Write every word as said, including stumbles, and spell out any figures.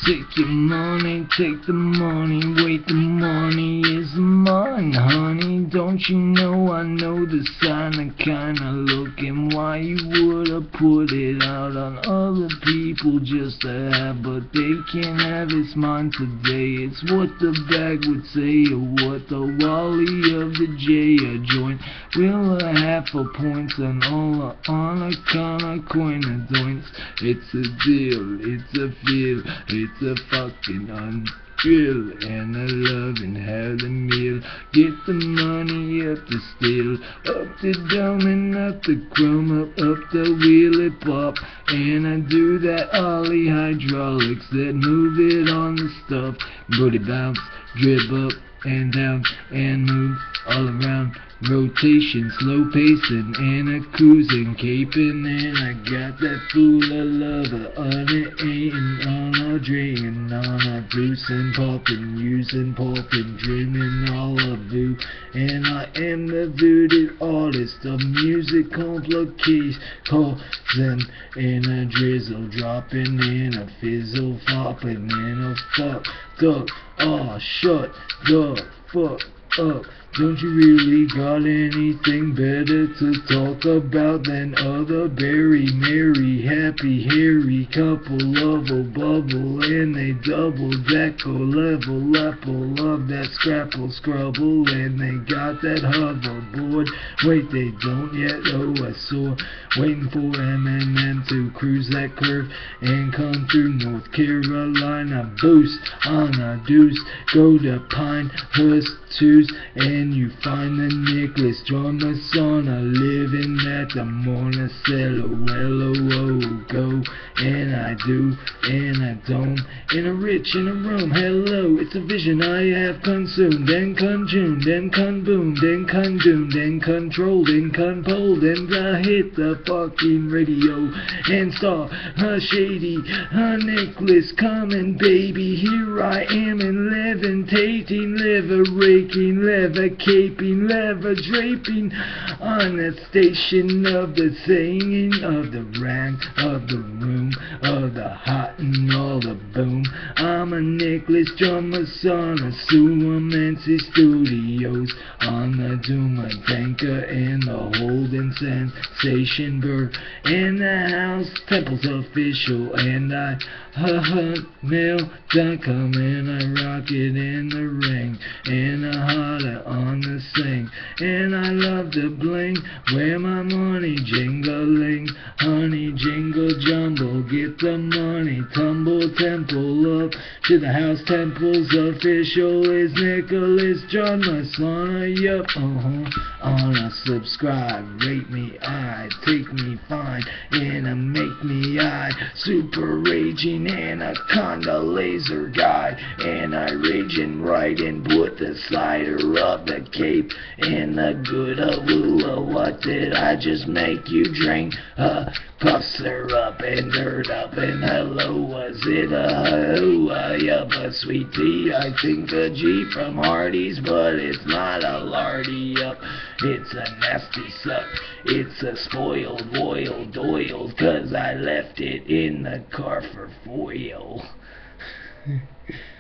Take your money, take the money, wait, the money is mine, honey. Don't you know I know the sign of kinda looking why you would've put it out on other people just to have, but they can't have it's mine today. It's what the bag would say, or what the Wally of the J a joint. Will a half a point and all a on a con a coin of doints. It's a deal, it's a feel, it's a fucking unreal, and I love and have the meal. Get the money up the steel, up the dome and up the chrome, up, up the wheelie pop, and I do that ollie hydraulics that move it on the stuff. Booty bounce, drip up and down and move all around. Rotation, slow pacing, and a cruising, caping, and I got that fool a lover on it, ain't on a drain, on a bruising, popping, using, popping, dreaming all of you, and I am the voodoo artist of music complications, causing in a drizzle, dropping in a fizzle, flopping in a fuck, duck, aw, shut the fuck up. Don't you really got anything better to talk about than other berry, merry, happy, hairy couple, level, bubble, and they double, deckle, level, apple, love that scrapple, scrubble, and they got that hoverboard. Wait, they don't yet, oh, I saw, waiting for M and M to cruise that curve and come through North Carolina, boost on a deuce, go to Pinehurst, twos, and you find the Nicholas drummer son a living at the Monticello, L O O, go, and I do, and I don't, in a rich, in a room, hello, it's a vision I have consumed, and conjumed, and conboomed, and condoomed, and controlled, and conpoled, and I hit the fucking radio, and saw her shady, her Nicholas coming, baby, here I am, and levitating, lever-raking, lever-caping, lever-draping, on the station of the singing, of the rang, of the room, of the hot and all the boom. I'm a Nicholas drummer son of Suamancy Studios, on the Duma Tanker and the Holden Sensation Burr, and the House Temple's official, and I hunt mail dot com, and I rock it in the ring, and I holler on the sing, and I love to bling, where my money jingling, honey jingle jumble, get the money, tumble temple up to the House Temple's official is Nicholas John, my son, yup, uh-huh, on a subscribe, rate me, I take me fine, and a make me I, super raging anaconda laser guy, and I raging right and put the cider up the cape, and the good a what did I just make you drink? Uh, cough syrup and dirt up, and hello, was it a who, uh, yup, a sweet tea, I think a G from Hardee's, but it's not a lardy up, it's a nasty suck, it's a spoiled, boiled, doiled, cause I left it in the car for foil.